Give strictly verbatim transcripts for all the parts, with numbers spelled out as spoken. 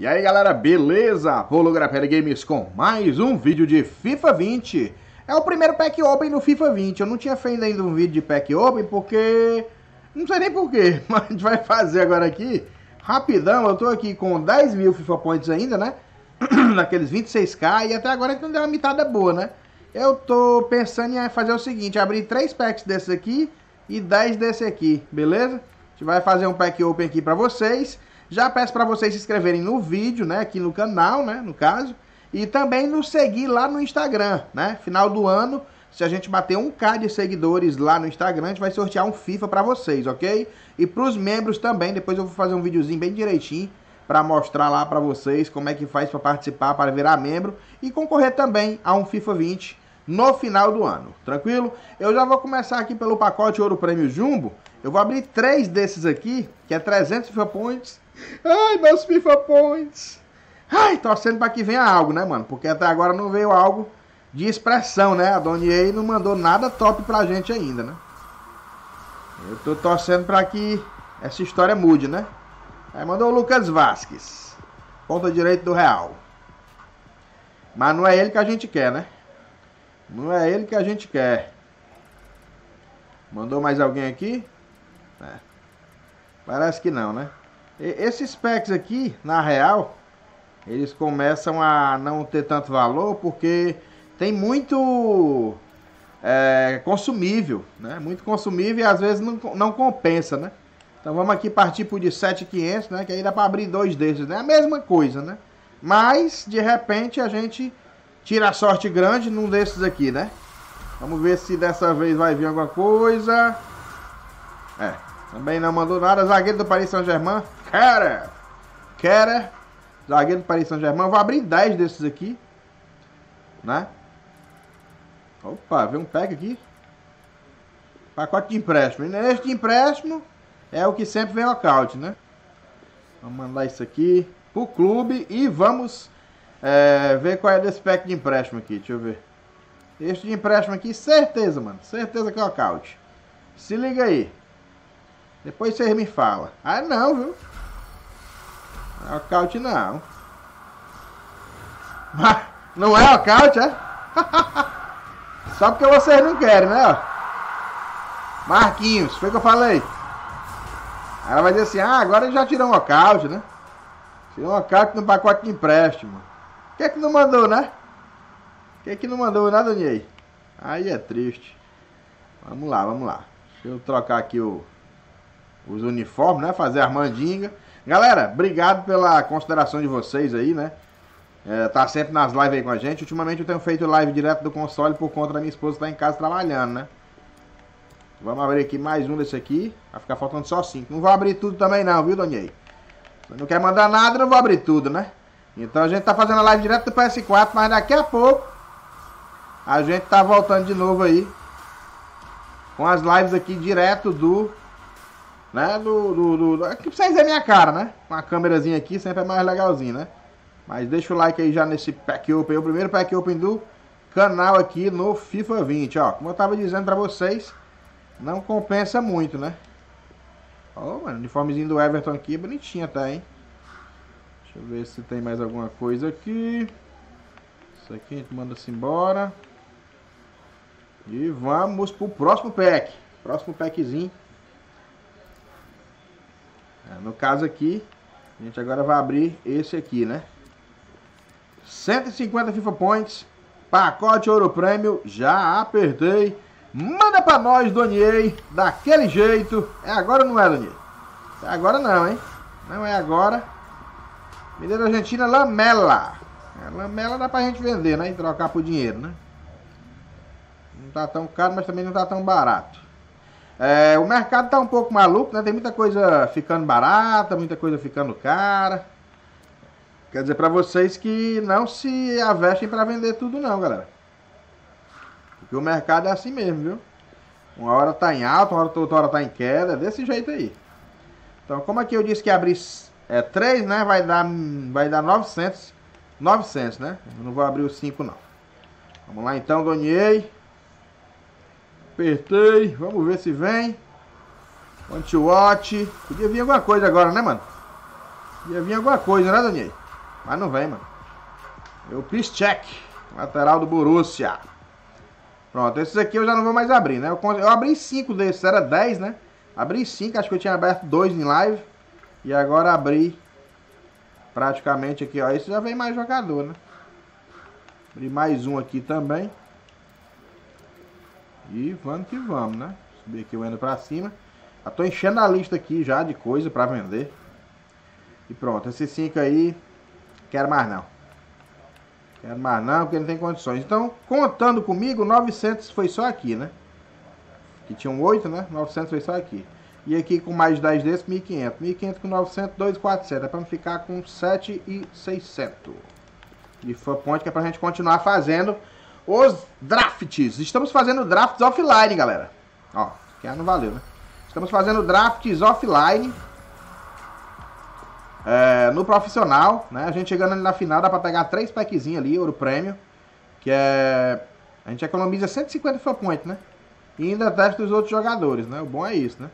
E aí galera, beleza? Holographic Games com mais um vídeo de FIFA vinte. É o primeiro Pack Open no FIFA vinte. Eu não tinha feito ainda um vídeo de Pack Open porque... não sei nem porquê, mas a gente vai fazer agora aqui rapidão. Eu tô aqui com dez mil FIFA Points ainda, né? Naqueles vinte e seis K e até agora a gente não deu uma mitada boa, né? Eu tô pensando em fazer o seguinte, abrir três packs desses aqui e dez desse aqui, beleza? A gente vai fazer um Pack Open aqui pra vocês. Já peço para vocês se inscreverem no vídeo, né, aqui no canal, né, no caso, e também nos seguir lá no Instagram, né? Final do ano, se a gente bater um K de seguidores lá no Instagram, a gente vai sortear um FIFA para vocês, ok? E para os membros também, depois eu vou fazer um videozinho bem direitinho para mostrar lá para vocês como é que faz para participar, para virar membro e concorrer também a um FIFA vinte no final do ano, tranquilo? Eu já vou começar aqui pelo pacote Ouro Prêmio Jumbo. Eu vou abrir três desses aqui, que é trezentos FIFA Points. Ai, meus FIFA Points. Ai, torcendo para que venha algo, né, mano? Porque até agora não veio algo de expressão, né? A Donier não mandou nada top pra gente ainda, né? Eu tô torcendo para que essa história mude, né? Aí mandou o Lucas Vasquez, ponta direita do Real. Mas não é ele que a gente quer, né? Não é ele que a gente quer. Mandou mais alguém aqui? É. Parece que não, né? E esses packs aqui, na real, eles começam a não ter tanto valor porque tem muito é, consumível, né? Muito consumível e às vezes não, não compensa, né? Então vamos aqui partir por de sete mil e quinhentos, né? Que aí dá para abrir dois desses, né? A mesma coisa, né? Mas, de repente, a gente tira a sorte grande num desses aqui, né? Vamos ver se dessa vez vai vir alguma coisa. É, também não mandou nada. Zagueiro do Paris Saint-Germain. Cara, cara, zagueiro do Paris Saint-Germain. Vou abrir dez desses aqui, né? Opa, veio um pack aqui. Pacote de empréstimo. E neste empréstimo é o que sempre vem nocaute, né? Vamos mandar isso aqui pro clube e vamos é, ver qual é desse pack de empréstimo aqui. Deixa eu ver. Este de empréstimo aqui, certeza, mano. Certeza que é nocaute. Se liga aí. Depois vocês me falam. Ah, não, viu? Nocaute não. Não é nocaute, é? Só porque vocês não querem, né? Marquinhos, foi o que eu falei. Ela vai dizer assim, ah, agora ele já tirou um nocaute, né? Tirou um nocaute no pacote de empréstimo. Por que que não mandou, né? Por que que não mandou nada, Ney? Aí é triste. Vamos lá, vamos lá. Deixa eu trocar aqui o, os uniformes, né? Fazer a mandinga. Galera, obrigado pela consideração de vocês aí, né? É, tá sempre nas lives aí com a gente. Ultimamente eu tenho feito live direto do console por conta da minha esposa estar em casa trabalhando, né? Vamos abrir aqui mais um desse aqui. Vai ficar faltando só cinco. Não vou abrir tudo também não, viu, Donier? Se não quer mandar nada, não vou abrir tudo, né? Então a gente tá fazendo a live direto do P S quatro, mas daqui a pouco a gente tá voltando de novo aí com as lives aqui direto do... né, do... do, do, do aqui pra vocês verem minha cara, né? Com a câmerazinha aqui sempre é mais legalzinho, né? Mas deixa o like aí já nesse Pack Open, o primeiro Pack Open do canal aqui no FIFA vinte, ó. Como eu tava dizendo pra vocês, não compensa muito, né? Ó, mano, o uniformezinho do Everton aqui, bonitinho até, hein? Deixa eu ver se tem mais alguma coisa aqui. Isso aqui a gente manda-se embora. E vamos pro próximo pack. Próximo packzinho. É, no caso aqui, a gente agora vai abrir esse aqui, né? cento e cinquenta FIFA Points. Pacote Ouro Prêmio. Já apertei. Manda pra nós, Donier. Daquele jeito. É agora ou não é, Donier? É agora não, hein? Não é agora. Mineiro Argentina, Lamela. É, Lamela dá pra gente vender, né? E trocar por dinheiro, né? Não tá tão caro, mas também não tá tão barato. É, o mercado tá um pouco maluco, né? Tem muita coisa ficando barata, muita coisa ficando cara. Quer dizer pra vocês que não se avestem pra vender tudo não, galera. Porque o mercado é assim mesmo, viu? Uma hora tá em alta, uma hora, outra hora tá em queda. É desse jeito aí. Então, como aqui eu disse que abrir é, três, né? Vai dar, vai dar novecentos. novecentos, né? Eu não vou abrir os cinco, não. Vamos lá então, Donier. Apertei. Vamos ver se vem. Want to watch. Podia vir alguma coisa agora, né, mano? Podia vir alguma coisa, né, Donier? Mas não vem, mano. Eu Piszczek, lateral do Borussia. Pronto, esses aqui eu já não vou mais abrir, né? Eu, eu abri cinco desses, era dez, né? Abri cinco, acho que eu tinha aberto dois em live. E agora abri praticamente aqui, ó. Esse já vem mais jogador, né? Abri mais um aqui também. E vamos que vamos, né? Subir aqui o endo pra cima. Já tô enchendo a lista aqui já de coisa pra vender. E pronto, esses cinco aí, quero mais não. Quero mais não, porque não tem condições. Então, contando comigo, novecentos foi só aqui, né? Que tinham oito, né? novecentos foi só aqui. E aqui com mais dez desses, mil e quinhentos. mil e quinhentos com novecentos, dois mil e quatrocentos. É pra não ficar com sete mil e seiscentos. E foi ponto que é pra gente continuar fazendo os drafts. Estamos fazendo drafts offline, galera. Ó, que não valeu, né? Estamos fazendo drafts offline. É, no profissional, né? A gente chegando ali na final, dá pra pegar três packzinhos ali, ouro prêmio. Que é... A gente economiza cento e cinquenta F P, né? E ainda testa os outros jogadores, né? O bom é isso, né?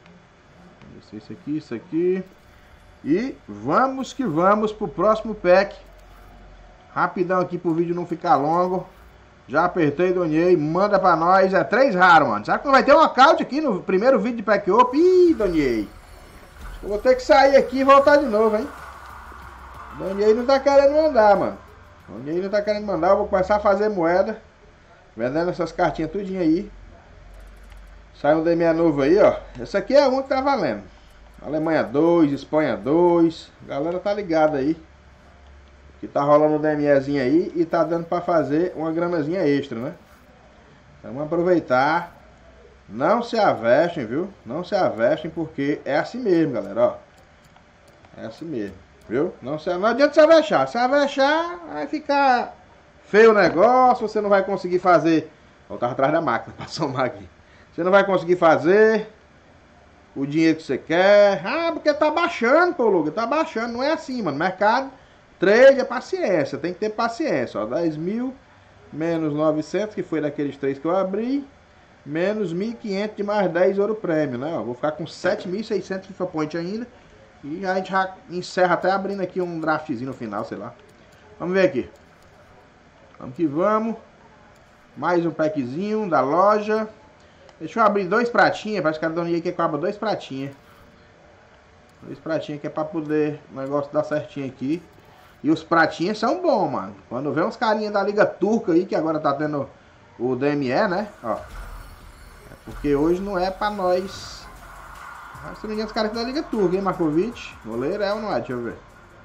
Isso aqui, isso aqui. E vamos que vamos pro próximo pack. Rapidão aqui pro vídeo não ficar longo. Já apertei, donei, manda pra nós. É três raros, mano. Será que não vai ter um nocaute aqui no primeiro vídeo de pack up? Ih, donei. Eu vou ter que sair aqui e voltar de novo, hein? Donei não tá querendo mandar, mano. Donei não tá querendo mandar. Eu vou começar a fazer moeda. Vendendo essas cartinhas tudinho aí. Sai um D M E novo aí, ó. Esse aqui é um que tá valendo. Alemanha dois, Espanha dois. A galera tá ligada aí. Que tá rolando um DMEzinho aí e tá dando pra fazer uma granazinha extra, né? Então vamos aproveitar. Não se avestem, viu? Não se avestem porque é assim mesmo, galera, ó. É assim mesmo, viu? Não, se, não adianta se avexar. Se avexar, vai ficar feio o negócio. Você não vai conseguir fazer. Eu tava atrás da máquina pra somar aqui. Você não vai conseguir fazer o dinheiro que você quer. Ah, porque tá baixando, pô, Luga. Tá baixando. Não é assim, mano. Mercado, trade é paciência. Tem que ter paciência, ó. dez mil menos novecentos, que foi daqueles três que eu abri. Menos mil e quinhentos de mais dez ouro prêmio, né? Ó, vou ficar com sete mil e seiscentos FIFA Point ainda. E a gente já encerra até abrindo aqui um draftzinho no final, sei lá. Vamos ver aqui. Vamos que vamos. Mais um packzinho da loja. Deixa eu abrir dois pratinhos. Parece que a dona que cobra dois pratinhos. Dois pratinhos que é pra poder o negócio dar certinho aqui. E os pratinhos são bons, mano. Quando vê uns carinhas da Liga Turca aí, que agora tá tendo o D M E, né? Ó. Porque hoje não é pra nós. Mas se não me engano, os caras aqui da Liga Turca, hein, Markovic? Goleiro é ou não é? Deixa eu ver.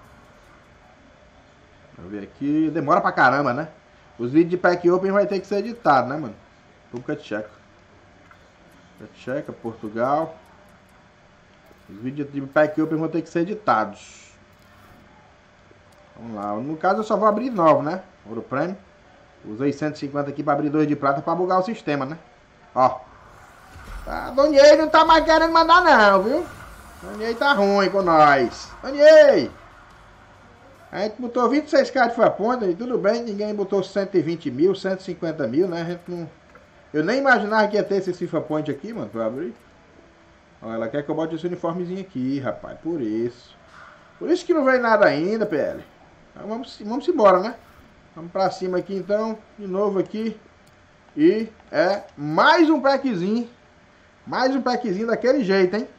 Deixa eu ver aqui. Demora pra caramba, né? Os vídeos de Pack Open vai ter que ser editado, né, mano? República Tcheca. Tcheca, Portugal. Os vídeos de Pack Open vão ter que ser editados. Vamos lá. No caso, eu só vou abrir nove, né? Ouro Prêmio. Usei cento e cinquenta aqui pra abrir dois de prata pra bugar o sistema, né? Ó. Tá, Doniei não tá mais querendo mandar não, viu? Doniei tá ruim com nós. Doniei! A gente botou vinte e seis k de Faponta e tudo bem, ninguém botou cento e vinte mil, cento e cinquenta mil, né? A gente não... Eu nem imaginava que ia ter esse FIFA Point aqui, mano, pra abrir. Ó, ela quer que eu bote esse uniformezinho aqui, rapaz, por isso. Por isso que não veio nada ainda, P L. Então vamos, vamos embora, né? Vamos pra cima aqui então, de novo aqui. E é mais um packzinho. Mais um packzinho daquele jeito, hein?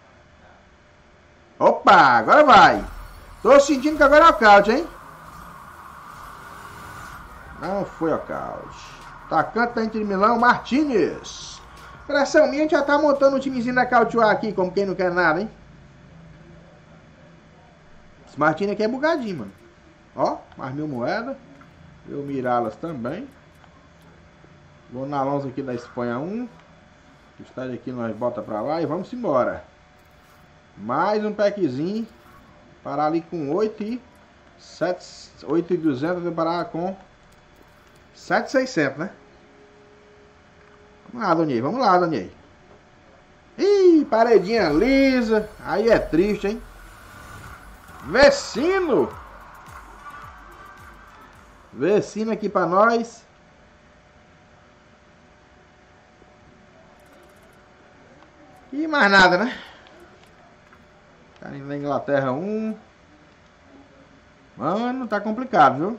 Opa, agora vai. Tô sentindo que agora é o nocaute, hein? Não foi nocaute. Atacante da Inter de Milão, Martínez. Pressão minha, a gente já tá montando um timezinho da Cautioar aqui, como quem não quer nada, hein? Esse Martínez aqui é bugadinho, mano. Ó, mais mil moedas. Eu Miralas também. Vou na Alonso aqui da Espanha um. O estádio aqui nós bota pra lá e vamos embora. Mais um packzinho. Parar ali com oito e duzentos. Vou parar com sete mil e seiscentos, né? Vamos lá, Donier. Vamos lá, Donier. Ih, paredinha lisa. Aí é triste, hein? Vecino. Vecino aqui pra nós. E mais nada, né? Carinho da Inglaterra um. Mano, tá complicado, viu?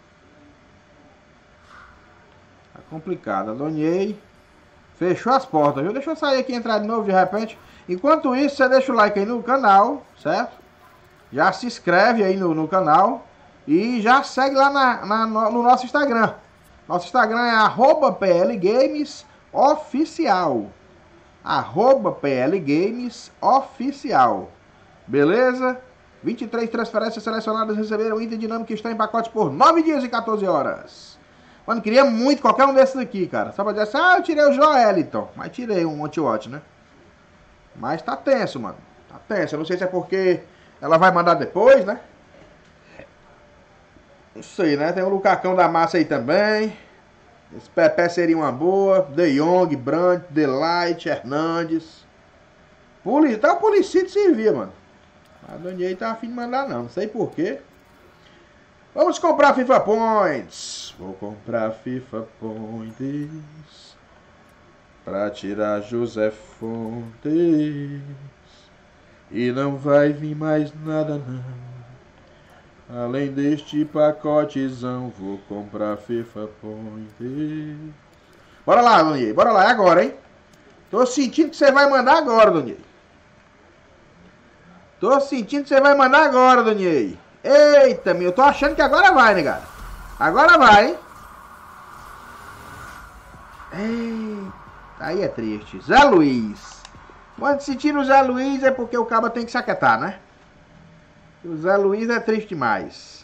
Tá complicado. Adoniei. Fechou as portas, viu? Deixa eu sair aqui e entrar de novo de repente. Enquanto isso, você deixa o like aí no canal, certo? Já se inscreve aí no, no canal. E já segue lá na, na, no nosso Instagram. Nosso Instagram é arroba plgamesoficial. Arroba plgamesoficial. Beleza? vinte e três transferências selecionadas receberam item dinâmico que está em pacotes por nove dias e quatorze horas. Mano, queria muito qualquer um desses aqui, cara. Só pra dizer assim, ah, eu tirei o Joeliton. Mas tirei um Monte-Watch, né? Mas tá tenso, mano. Tá tenso. Eu não sei se é porque ela vai mandar depois, né? Não sei, né? Tem o Lucacão da massa aí também. Esse Pepe seria uma boa. De Jong, Brandt, Delight, Hernandes. Poli... Até o Policito servia, mano. A Doniei tá afim de mandar não, não sei porquê. Vamos comprar FIFA Points. Vou comprar FIFA Points pra tirar José Fontes. E não vai vir mais nada não. Além deste pacotezão, vou comprar FIFA Points. Bora lá, Doniei, bora lá, é agora, hein? Tô sentindo que você vai mandar agora, Doniei. Tô sentindo que você vai mandar agora, Doniei. Eita, meu, eu tô achando que agora vai, né, cara? Agora vai, hein? Eita, aí é triste. Zé Luiz. Quando se tira o Zé Luiz é porque o cabo tem que se aquietar, né? O Zé Luiz é triste demais.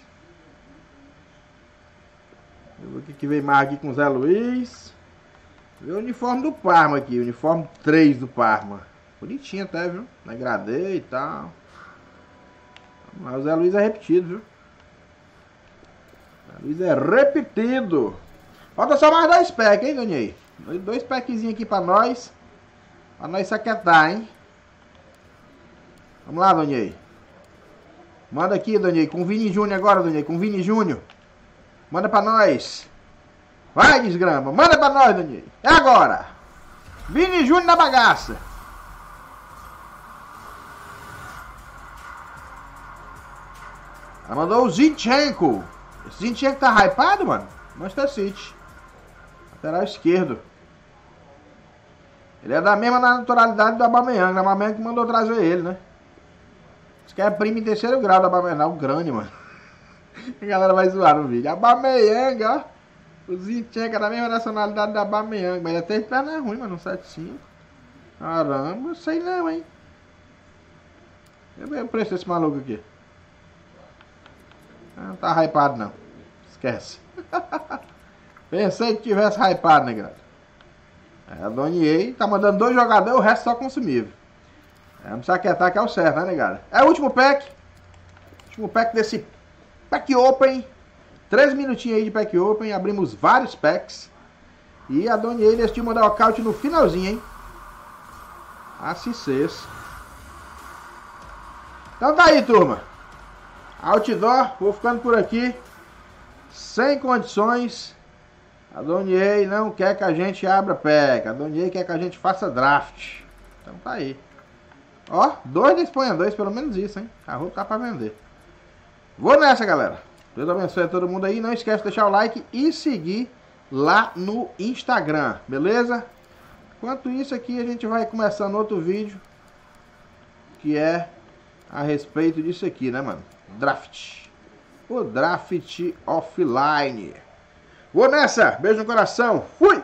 Eu vou ver o que vem mais aqui com o Zé Luiz. Vê o uniforme do Parma aqui, o uniforme três do Parma. Bonitinho até, viu? Agradei e tal. Mas o Zé Luiz é repetido, viu? O Zé Luiz é repetido. Falta só mais dois packs, hein, Doniei? Dois, dois packzinhos aqui pra nós. Pra nós se aquietar, hein? Vamos lá, Doniei. Manda aqui, Doniei. Com o Vini Júnior agora, Doniei. Com o Vini Júnior. Manda pra nós. Vai, desgrama. Manda pra nós, Doniei. É agora. Vini Júnior na bagaça. Ela mandou o Zinchenko. Esse Zinchenko tá hypado, mano? Manchester City. Lateral esquerdo. Ele é da mesma naturalidade do Aubameyang. O Aubameyang que mandou trazer ele, né? Isso que é primo em terceiro grau do Aubameyang. O grande, mano. A galera vai zoar no vídeo. Aubameyang, ó. O Zinchenko é da mesma nacionalidade do Aubameyang. Mas até perna ruim, mano. Um sete cinco. Caramba, sei não, hein? Eu vejo o preço desse maluco aqui. Não tá hypado não. Esquece. Pensei que tivesse hypado, né, galera? É, a Doniei tá mandando dois jogadores, o resto só consumível. É, vamos se aquietar que é o certo, né, galera? É o último pack. Último pack desse pack open. Três minutinhos aí de pack open. Abrimos vários packs. E a Doniei decidiu mandar o caute no finalzinho, hein? Assim cês. Então tá aí, turma. Outdoor, vou ficando por aqui. Sem condições. A Doniei não quer que a gente abra pack. A Doniei quer que a gente faça draft. Então tá aí. Ó, dois da Espanha dois, pelo menos isso, hein? A roupa tá pra vender. Vou nessa, galera. Deus abençoe a todo mundo aí. Não esquece de deixar o like e seguir lá no Instagram, beleza? Enquanto isso aqui, a gente vai começando outro vídeo. Que é a respeito disso aqui, né, mano? Draft. O draft offline. Vou nessa. Beijo no coração. Fui!